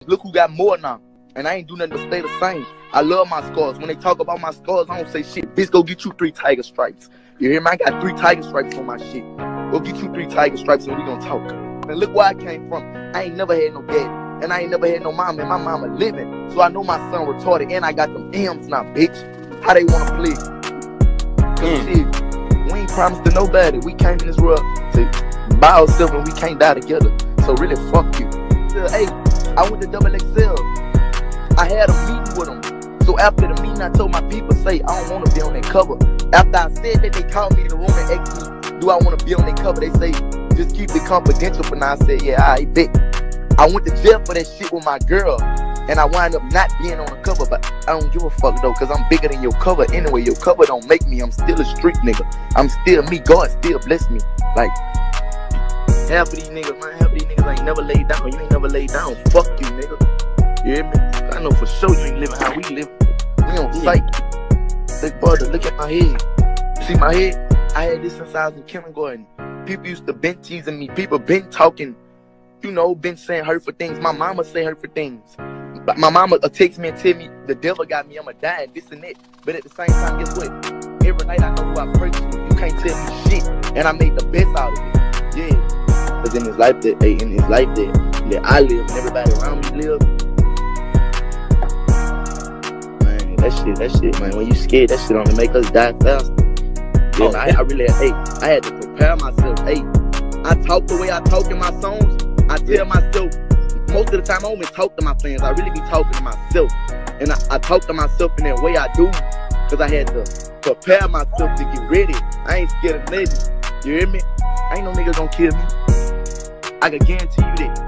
Look who got more now. And I ain't do nothing but stay the same. I love my scars. When they talk about my scars, I don't say shit. Bitch, go get you 3 tiger stripes. You hear me? I got 3 tiger stripes on my shit. Go get you 3 tiger stripes and we gonna talk. And look where I came from. I ain't never had no daddy. And I ain't never had no mama. And my mama living. So I know my son retarded. And I got them M's now, bitch. How they wanna play? Shit, we ain't promised to nobody. We came in this world to buy ourselves and we can't die together. So really, fuck you. Hey, I went to XXL. I had a meeting with them. So after the meeting, I told my people, say, I don't want to be on that cover. After I said that, they called me in the room and asked me, do I want to be on that cover? They say, just keep it confidential for now. I said, yeah, I bet. I went to jail for that shit with my girl. And I wind up not being on the cover. But I don't give a fuck, though, because I'm bigger than your cover. Anyway, your cover don't make me. I'm still a street nigga. I'm still me. God still bless me. Like, half of these niggas, man, half of these niggas ain't never laid down. You ain't never laid down. Fuck you, nigga. You hear me? I know for sure you ain't living how we live. We on sight. Big brother, look at my head. See my head? I had this since I was in kindergarten. People used to been teasing me. People been talking, you know, been saying hurtful things. My mama say hurtful things. But my mama text me and tell me the devil got me, I'ma die and this and that. But at the same time, guess what? Every night I know who I pray to. You can't tell me shit. And I made the best out of it. Yeah. Cause in this life that I live and everybody around me live. That shit, man. When you scared, that shit only make us die faster. Yeah, I really, I had to prepare myself. I talk the way I talk in my songs. I tell myself, most of the time I don't even talk to my fans. I really be talking to myself. And I talk to myself in that way I do. Because I had to prepare myself to get ready. I ain't scared of nothing. You hear me? Ain't no niggas gonna kill me. I can guarantee you that.